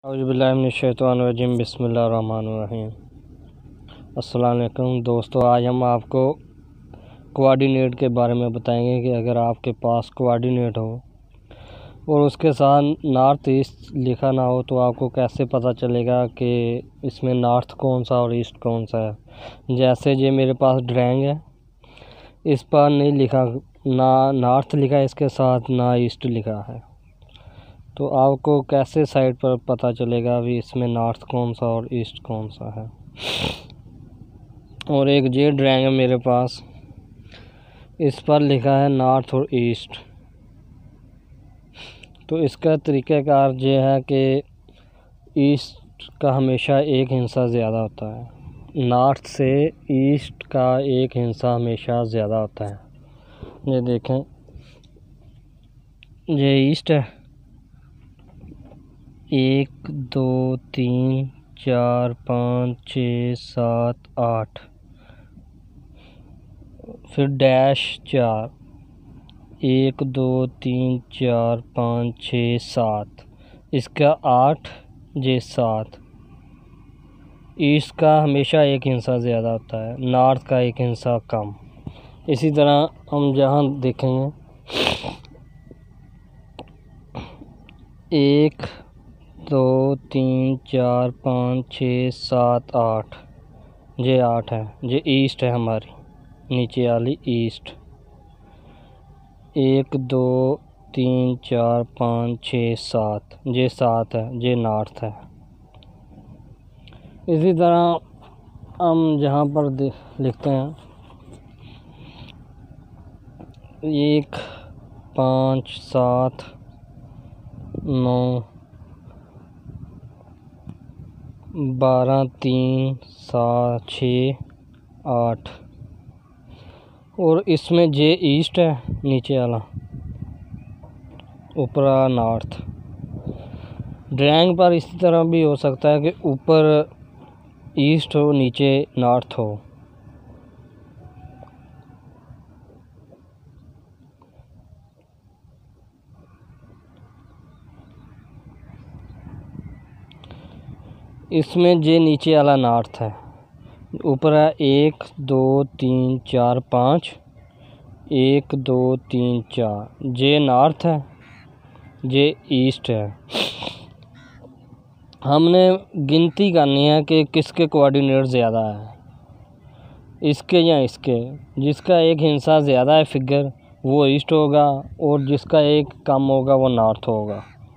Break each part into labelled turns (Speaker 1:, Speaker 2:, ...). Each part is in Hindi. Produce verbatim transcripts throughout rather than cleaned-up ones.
Speaker 1: औज़ुबिल्लाहिमिनश्शैतानिर्रजीम बिस्मिल्लाहिर्रहमानिर्रहीम। अस्सलाम वालेकुम दोस्तों, आज हम आपको कोऑर्डिनेट के बारे में बताएंगे कि अगर आपके पास कोऑर्डिनेट हो और उसके साथ नॉर्थ ईस्ट लिखा ना हो तो आपको कैसे पता चलेगा कि इसमें नॉर्थ कौन सा और ईस्ट कौन सा है। जैसे ये मेरे पास ड्राइंग है, इस पर नहीं लिखा, ना नॉर्थ लिखा है इसके साथ, ना ईस्ट लिखा है, तो आपको कैसे साइड पर पता चलेगा भी इसमें नॉर्थ कौन सा और ईस्ट कौन सा है। और एक जे ड्राइंग है मेरे पास, इस पर लिखा है नॉर्थ और ईस्ट। तो इसका तरीक़ाकार ये है कि ईस्ट का हमेशा एक हिस्सा ज़्यादा होता है, नॉर्थ से ईस्ट का एक हिस्सा हमेशा ज़्यादा होता है। ये देखें, ये ईस्ट है, एक दो तीन चार पाँच छः सात आठ, फिर डैश चार, एक दो तीन चार पाँच छः सात, इसका आठ, ये सात। ईस्ट का हमेशा एक हिस्सा ज़्यादा होता है, नॉर्थ का एक हिस्सा कम। इसी तरह हम जहाँ देखेंगे, एक दो तीन चार पाँच छः सात आठ, ये आठ है, ये ईस्ट है हमारी, नीचे वाली ईस्ट। एक दो तीन चार पाँच छः सात, ये सात है, ये नॉर्थ है। इसी तरह हम जहाँ पर लिखते हैं एक पाँच सात नौ बारह तीन सात छः आठ, और इसमें जे ईस्ट है, नीचे वाला, ऊपर वाला नॉर्थ। ड्राइंग पर इसी तरह भी हो सकता है कि ऊपर ईस्ट हो, नीचे नॉर्थ हो। इसमें जे नीचे वाला नॉर्थ है, ऊपर है एक दो तीन चार पाँच, एक दो तीन चार, जे नॉर्थ है, जे ईस्ट है। हमने गिनती करनी है कि किसके कोऑर्डिनेट ज़्यादा है, इसके या इसके। जिसका एक हिस्सा ज़्यादा है फिगर, वो ईस्ट होगा, और जिसका एक कम होगा वो नॉर्थ होगा।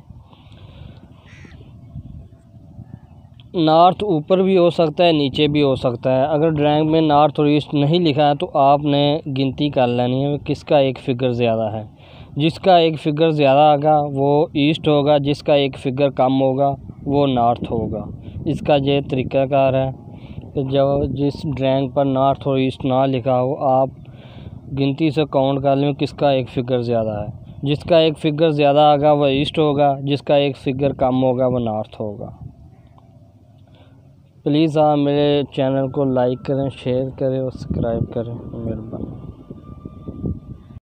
Speaker 1: नॉर्थ ऊपर भी हो सकता है, नीचे भी हो सकता है। अगर ड्राइंग में नॉर्थ और ईस्ट नहीं लिखा है तो आपने गिनती कर लेनी है किसका एक फ़िगर ज़्यादा है। जिसका एक फ़िगर ज़्यादा होगा वो ईस्ट होगा, जिसका एक फ़िगर कम होगा वो नॉर्थ होगा। इसका ये तरीक़ाकार है कि जब जिस ड्राइंग पर नॉर्थ और ईस्ट ना लिखा हो, आप गिनती से काउंट कर लें किसका एक फ़िगर ज़्यादा है। जिसका एक फ़िगर ज़्यादा होगा वह ईस्ट होगा, जिसका एक फ़िगर कम होगा वह नॉर्थ होगा। प्लीज़ आप मेरे चैनल को लाइक करें, शेयर करें और सब्सक्राइब करें। मेहरबानी।